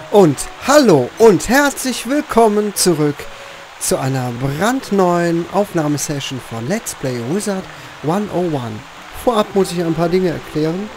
Und hallo und herzlich willkommen zurück zu einer brandneuen Aufnahmesession von Let's Play Wizard 101. Vorab muss ich ein paar Dinge erklären.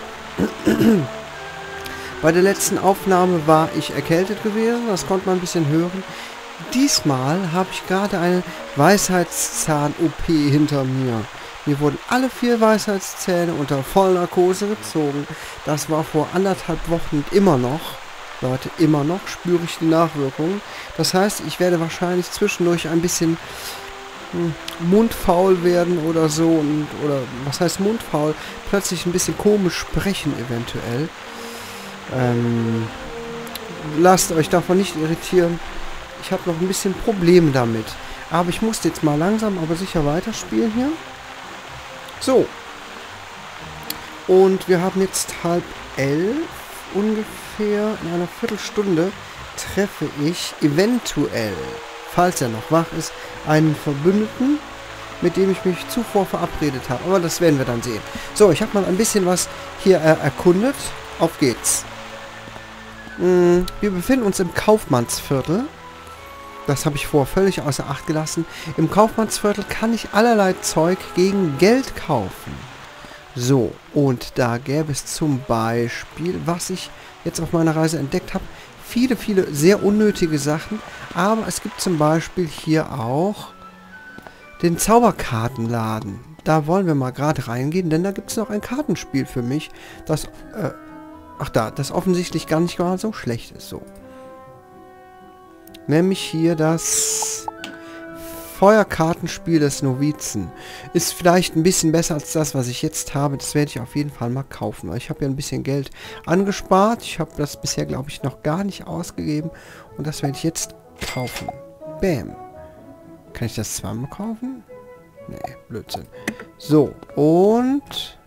Bei der letzten Aufnahme war ich erkältet gewesen, das konnte man ein bisschen hören. Diesmal habe ich gerade eine Weisheitszahn-OP hinter mir. Mir wurden alle 4 Weisheitszähne unter Vollnarkose gezogen. Das war vor 1,5 Wochen immer noch. Leute, immer noch spüre ich die Nachwirkungen. Das heißt, ich werde wahrscheinlich zwischendurch ein bisschen mundfaul werden oder so. Oder was heißt mundfaul? Plötzlich ein bisschen komisch sprechen eventuell. Lasst euch davon nicht irritieren. Ich habe noch ein bisschen Probleme damit. Aber ich muss jetzt mal langsam, aber sicher weiterspielen hier. So. Und wir haben jetzt 10:30 ungefähr. In einer Viertelstunde treffe ich eventuell, falls er noch wach ist, einen Verbündeten, mit dem ich mich zuvor verabredet habe. Aber das werden wir dann sehen. So, ich habe mal ein bisschen was hier erkundet. Auf geht's. Wir befinden uns im Kaufmannsviertel. Das habe ich vorher völlig außer Acht gelassen. Im Kaufmannsviertel kann ich allerlei Zeug gegen Geld kaufen. So, und da gäbe es zum Beispiel, was ich jetzt auf meiner Reise entdeckt habe, viele sehr unnötige Sachen. Aber es gibt zum Beispiel hier auch den Zauberkartenladen. Da wollen wir mal gerade reingehen, denn da gibt es noch ein Kartenspiel für mich, das, das offensichtlich gar nicht mal so schlecht ist. So. Nämlich hier das Feuerkartenspiel des Novizen. Ist vielleicht ein bisschen besser als das, was ich jetzt habe. Das werde ich auf jeden Fall mal kaufen. Ich habe ja ein bisschen Geld angespart. Ich habe das bisher, glaube ich, noch gar nicht ausgegeben. Und das werde ich jetzt kaufen. Bam. Kann ich das zweimal kaufen? Nee, Blödsinn. So, und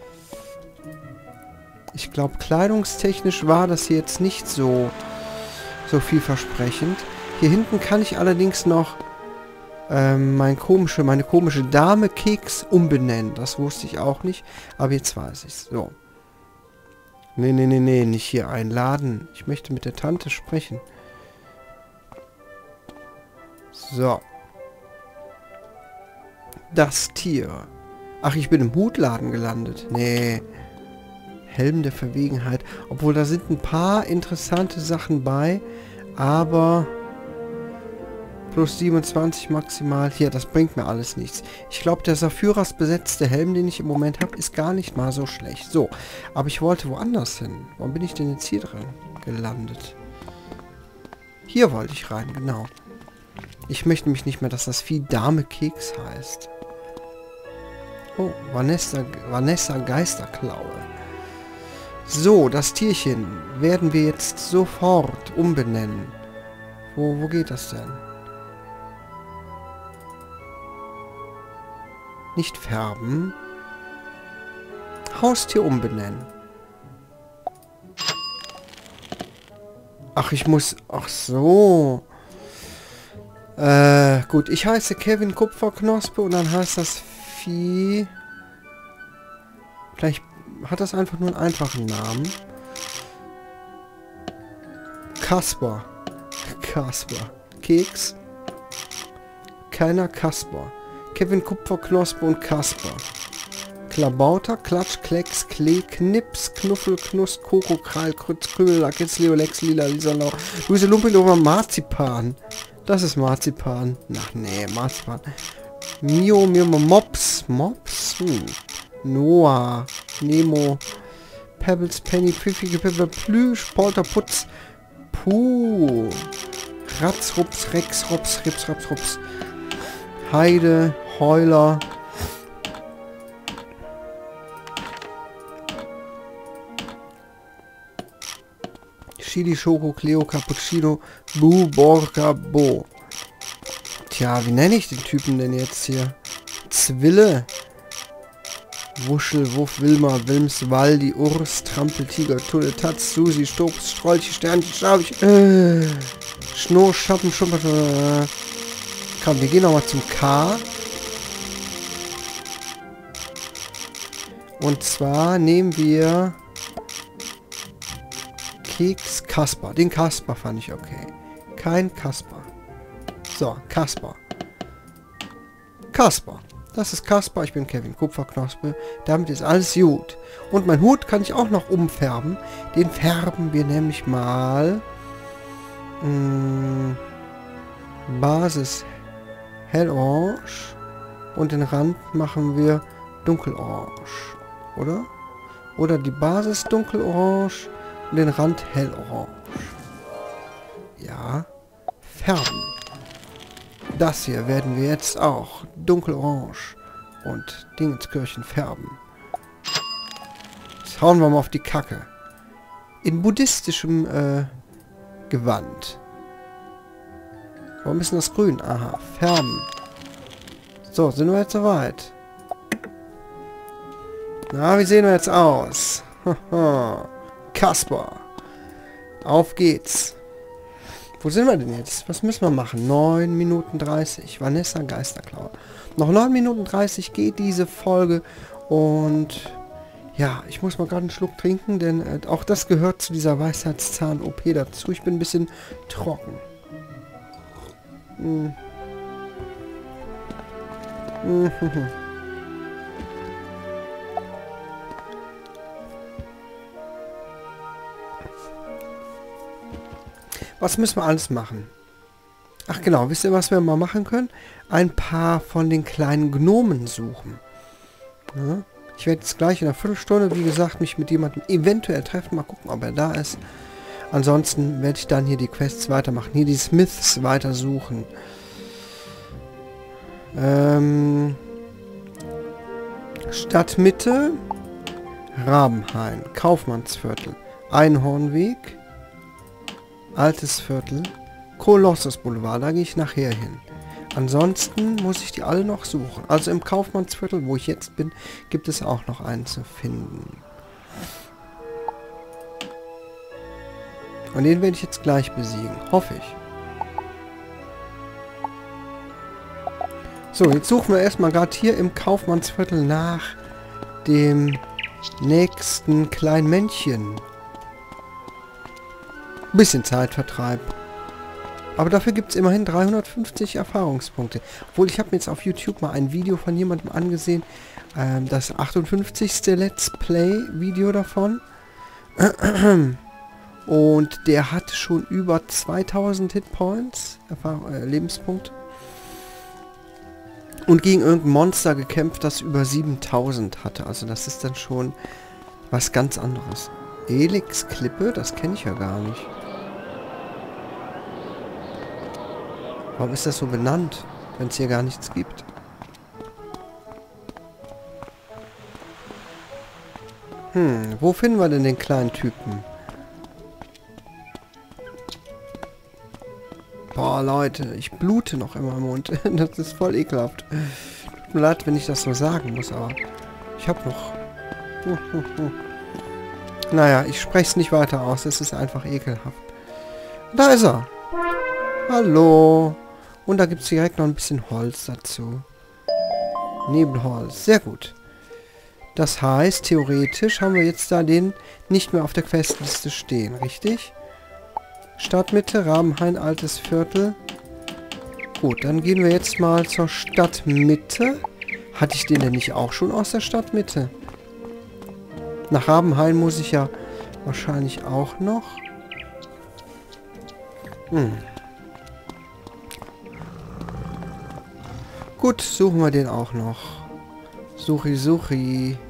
ich glaube, kleidungstechnisch war das hier jetzt nicht so vielversprechend. Hier hinten kann ich allerdings noch meine komische Dame Keks umbenennen. Das wusste ich auch nicht, aber jetzt weiß ich es. So. Nee, nicht hier einladen. Ich möchte mit der Tante sprechen. So. Das Tier. Ach, ich bin im Hutladen gelandet. Nee. Helm der Verwegenheit. Obwohl, da sind ein paar interessante Sachen bei. Aber plus 27 maximal. Hier, das bringt mir alles nichts. Ich glaube, der Saphiras besetzte Helm, den ich im Moment habe, ist gar nicht mal so schlecht. So, aber ich wollte woanders hin. Warum bin ich denn jetzt hier drin gelandet? Hier wollte ich rein, genau. Ich möchte nämlich nicht mehr, dass das Vieh Dame Keks heißt. Oh, Vanessa Geisterklaue. So, das Tierchen werden wir jetzt sofort umbenennen. Wo geht das denn? Nicht färben. Haustier umbenennen. Ach, ich muss... Ach so. Gut, ich heiße Kevin Kupferknospe und dann heißt das Vieh... Vielleicht hat das einfach nur einen einfachen Namen. Kasper. Keks. Keiner Kasper. Kevin Kupferknospe und Kasper. Klabauter, Klatsch, Klecks, Klee, Knips, Knuffel, Knuss, Koko, Krall, Krütz, Krümel, Lakitz, Leolex, Lila, Lisalau, Luise Lumpendorfer, Marzipan. Das ist Marzipan. Ach nee, Marzipan. Mio, Mops. Noah, Nemo, Pebbles, Penny, Pfiffige Pippe, Plüsch, Polter, Putz, Puh, Ratz, Rups, Rex, Rops, Rips, Raps, Rups, Heide, Heuler, Chili, Schoko, Cleo, Cappuccino, Bu, Borka, Bo. Tja, wie nenne ich den Typen denn jetzt hier? Zwille. Wuschel, Wuff, Wilma, Wilms, Waldi, Urs, Trampeltiger, Tulle, Tatz, Susi, Stops, Strolchi, Sternchen, Schnabich, Schnurr, Schappen, Schumpert, Komm, wir gehen nochmal zum K. Und zwar nehmen wir Keks, Kasper. Den Kasper fand ich okay. Kein Kasper. So, Kasper. Kasper. Das ist Kasper, ich bin Kevin Kupferknospe. Damit ist alles gut. Und mein Hut kann ich auch noch umfärben. Den färben wir nämlich mal... Basis hellorange. Und den Rand machen wir dunkelorange. Oder? Oder die Basis dunkelorange und den Rand hellorange. Ja. Färben. Das hier werden wir jetzt auch dunkelorange und Dingenskirchen färben. Jetzt hauen wir mal auf die Kacke. In buddhistischem Gewand. Warum ist denn das grün? Aha, färben. So, sind wir jetzt soweit? Na, wie sehen wir jetzt aus? Kasper. Auf geht's. Wo sind wir denn jetzt? Was müssen wir machen? 9 Minuten 30. Vanessa Geisterklaue. Noch 9 Minuten 30 geht diese Folge. Und ja, ich muss mal gerade einen Schluck trinken, denn auch das gehört zu dieser Weisheitszahn-OP dazu. Ich bin ein bisschen trocken. Was müssen wir alles machen? Ach genau, wisst ihr, was wir mal machen können? Ein paar von den kleinen Gnomen suchen. Ja, ich werde jetzt gleich in einer Viertelstunde, wie gesagt, mich mit jemandem eventuell treffen. Mal gucken, ob er da ist. Ansonsten werde ich dann hier die Quests weitermachen. Hier die Smiths weitersuchen. Stadtmitte. Rabenhain. Kaufmannsviertel. Einhornweg. Altes Viertel. Kolossus Boulevard. Da gehe ich nachher hin. Ansonsten muss ich die alle noch suchen. Also im Kaufmannsviertel, wo ich jetzt bin, gibt es auch noch einen zu finden. Und den werde ich jetzt gleich besiegen. Hoffe ich. So, jetzt suchen wir erstmal gerade hier im Kaufmannsviertel nach dem nächsten kleinen Männchen. Bisschen Zeitvertreib. Aber dafür gibt es immerhin 350 Erfahrungspunkte. Obwohl, ich habe mir jetzt auf YouTube mal ein Video von jemandem angesehen. Das 58. Let's Play-Video davon. Und der hat schon über 2000 Hitpoints, Lebenspunkte. Und gegen irgendein Monster gekämpft, das über 7000 hatte. Also das ist dann schon was ganz anderes. Elix-Klippe, das kenne ich ja gar nicht. Warum ist das so benannt, wenn es hier gar nichts gibt? Wo finden wir denn den kleinen Typen? Boah, Leute, ich blute noch immer im Mund. Das ist voll ekelhaft. Tut mir leid, wenn ich das so sagen muss, aber ich habe noch... Naja, ich spreche es nicht weiter aus. Es ist einfach ekelhaft. Da ist er. Hallo. Und da gibt es direkt noch ein bisschen Holz dazu. Nebelholz. Sehr gut. Das heißt, theoretisch haben wir jetzt da den nicht mehr auf der Questliste stehen, richtig? Stadtmitte, Rabenhain, altes Viertel. Gut, dann gehen wir jetzt mal zur Stadtmitte. Hatte ich den denn nicht auch schon aus der Stadtmitte? Nach Rabenhain muss ich ja wahrscheinlich auch noch. Gut, suchen wir den auch noch. Suchi.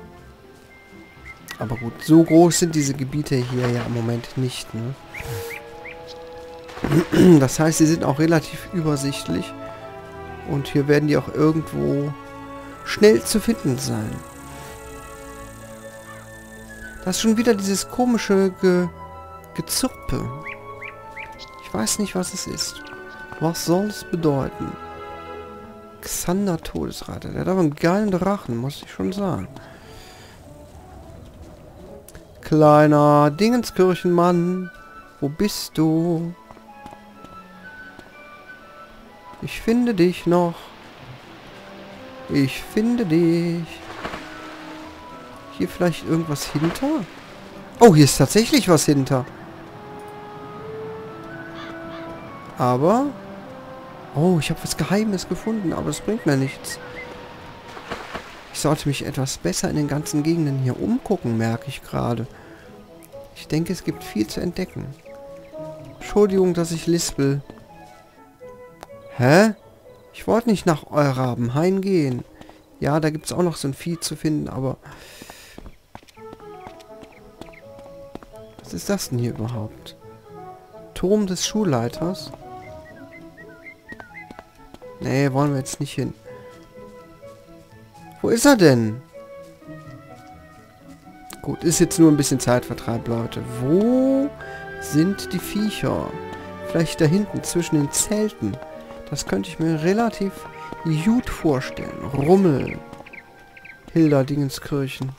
Aber gut, so groß sind diese Gebiete hier ja im Moment nicht, ne? Das heißt, sie sind auch relativ übersichtlich. Und hier werden die auch irgendwo schnell zu finden sein. Das ist schon wieder dieses komische Gezirpe. Ich weiß nicht, was es ist. Was soll es bedeuten? Xander Todesreiter. Der hat aber einen geilen Drachen, muss ich schon sagen. Kleiner Dingenskirchenmann. Wo bist du? Ich finde dich noch. Ich finde dich. Hier vielleicht irgendwas hinter? Oh, hier ist tatsächlich was hinter. Aber... Oh, ich habe was Geheimes gefunden, aber es bringt mir nichts. Ich sollte mich etwas besser in den ganzen Gegenden hier umgucken, merke ich gerade. Ich denke, es gibt viel zu entdecken. Entschuldigung, dass ich lispel. Hä? Ich wollte nicht nach Rabenhain gehen. Ja, da gibt es auch noch so ein Vieh zu finden, aber... Was ist das denn hier überhaupt? Turm des Schulleiters? Nee, wollen wir jetzt nicht hin. Wo ist er denn? Gut, ist jetzt nur ein bisschen Zeitvertreib, Leute. Wo sind die Viecher? Vielleicht da hinten zwischen den Zelten. Das könnte ich mir relativ gut vorstellen. Rummel. Hilda Dingenskirchen.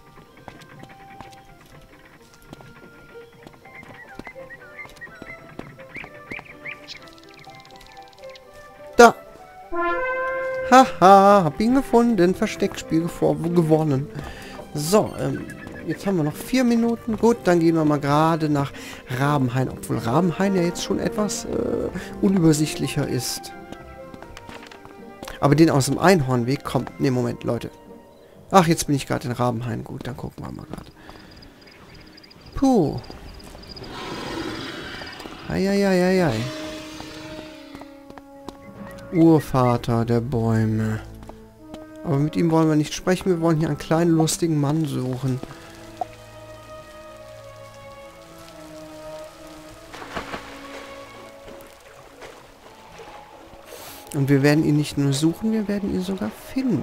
Da. Haha, hab ihn gefunden. Versteckspiel gewonnen. So, jetzt haben wir noch 4 Minuten. Gut, dann gehen wir mal gerade nach Rabenhain. Obwohl Rabenhain ja jetzt schon etwas unübersichtlicher ist. Aber den aus dem Einhornweg kommt... Ne, Moment, Leute. Ach, jetzt bin ich gerade in Rabenhain. Gut, dann gucken wir mal gerade. Puh. Eieieiei. Urvater der Bäume. Aber mit ihm wollen wir nicht sprechen. Wir wollen hier einen kleinen, lustigen Mann suchen. Und wir werden ihn nicht nur suchen, wir werden ihn sogar finden.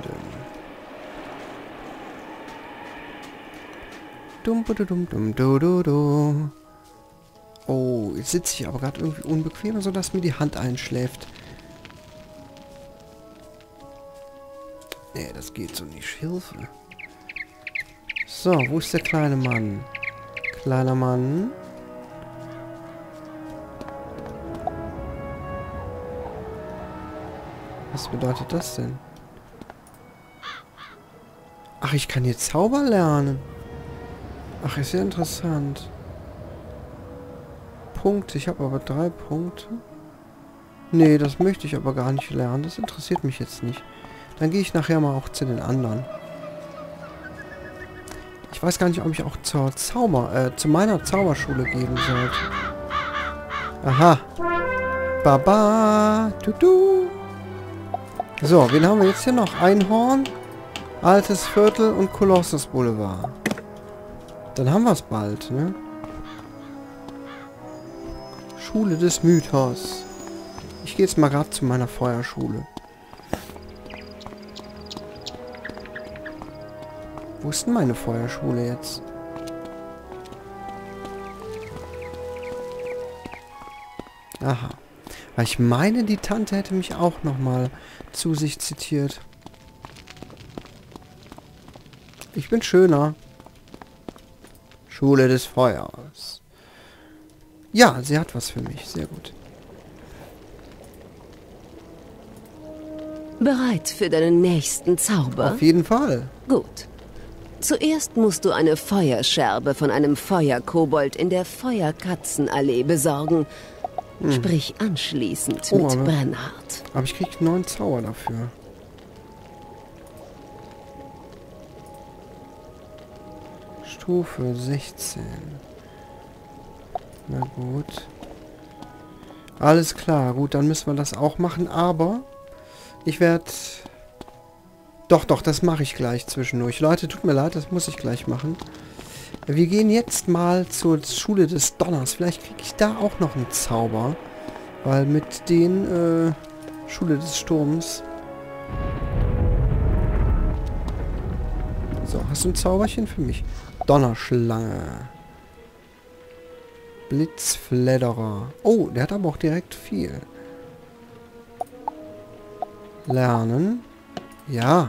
Oh, jetzt sitze ich aber gerade irgendwie unbequem, sodass mir die Hand einschläft. Nee, das geht so nicht. Hilfe. So, wo ist der kleine Mann? Kleiner Mann. Was bedeutet das denn? Ach, ich kann hier Zauber lernen. Ach, ist ja interessant. Punkte. Ich habe aber 3 Punkte. Nee, das möchte ich aber gar nicht lernen. Das interessiert mich jetzt nicht. Dann gehe ich nachher mal auch zu den anderen. Ich weiß gar nicht, ob ich auch zu meiner Zauberschule gehen sollte. Aha. Baba. Tutu. So, wen haben wir jetzt hier noch? Einhorn, Altes Viertel und Kolossus Boulevard. Dann haben wir es bald, ne? Schule des Mythos. Ich gehe jetzt mal gerade zu meiner Feuerschule. Wo ist denn meine Feuerschule jetzt? Aha. Weil ich meine, die Tante hätte mich auch nochmal zu sich zitiert. Ich bin schöner. Schule des Feuers. Ja, sie hat was für mich. Sehr gut. Bereit für deinen nächsten Zauber? Auf jeden Fall. Gut. Zuerst musst du eine Feuerscherbe von einem Feuerkobold in der Feuerkatzenallee besorgen. Sprich anschließend mit Brennhard. Aber ich krieg 9 Zauber dafür. Stufe 16. Na gut. Alles klar. Gut, dann müssen wir das auch machen. Aber ich werde... Doch, das mache ich gleich zwischendurch. Leute, tut mir leid, das muss ich gleich machen. Wir gehen jetzt mal zur Schule des Donners. Vielleicht kriege ich da auch noch einen Zauber. Weil mit den Schule des Sturms... So, hast du ein Zauberchen für mich? Donnerschlange. Blitzfledderer. Oh, der hat aber auch direkt viel. Lernen. Ja.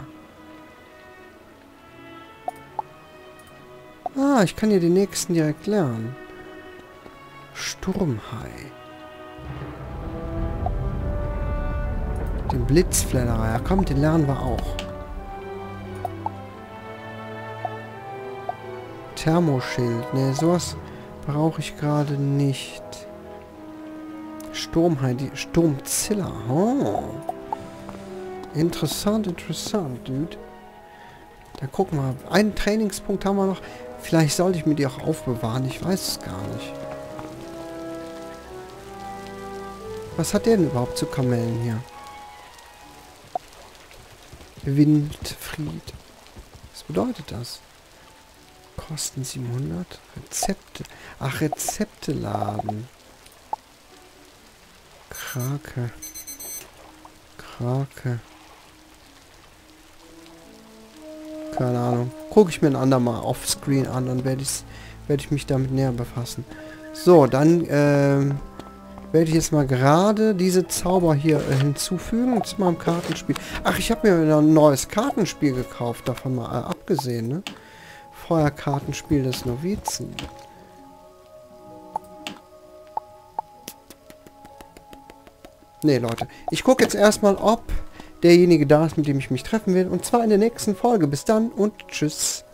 Ah, ich kann hier den nächsten direkt lernen. Sturmhai. Den Blitzfledderer. Ja, komm, den lernen wir auch. Thermoschild. Ne, sowas brauche ich gerade nicht. Sturmheidi, Sturmzilla. Oh. Interessant, dude. Da gucken wir. Einen Trainingspunkt haben wir noch. Vielleicht sollte ich mir die auch aufbewahren. Ich weiß es gar nicht. Was hat der denn überhaupt zu Kamellen hier? Windfried. Was bedeutet das? Kosten 700. Rezepte. Ach, Rezepte laden. Krake. Keine Ahnung. Gucke ich mir ein andermal offscreen an, dann werde ich mich damit näher befassen. So, dann werde ich jetzt mal gerade diese Zauber hier hinzufügen. Das ist mal im Kartenspiel. Ach, ich habe mir ein neues Kartenspiel gekauft, davon mal abgesehen, ne? Feuerkartenspiel des Novizen. Nee, Leute. Ich gucke jetzt erstmal, ob derjenige da ist, mit dem ich mich treffen will. Und zwar in der nächsten Folge. Bis dann und tschüss.